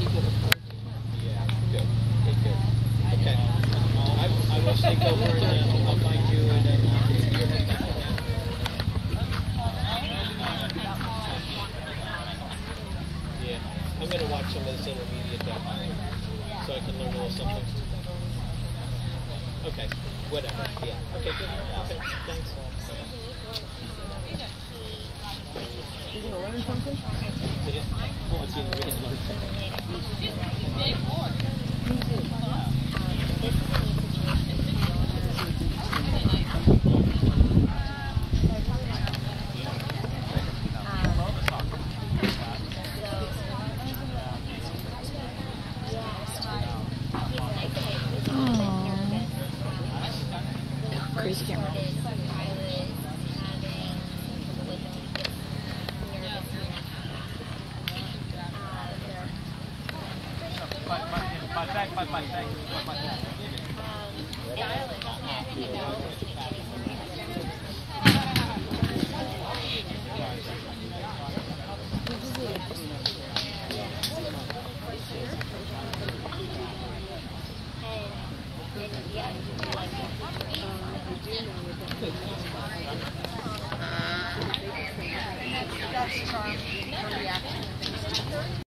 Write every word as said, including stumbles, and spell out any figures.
Yeah, good, good, good. Okay. I, I will take over and uh, I'll find you and then you can see your next time. Yeah, I'm going to watch some of this intermediate stuff so I can learn a little something. Okay, whatever. Yeah. Okay, good. Okay, thanks. You gonna learn something? Yeah. Well, it's either really learn something. Crazy camera. That's charm for reaction.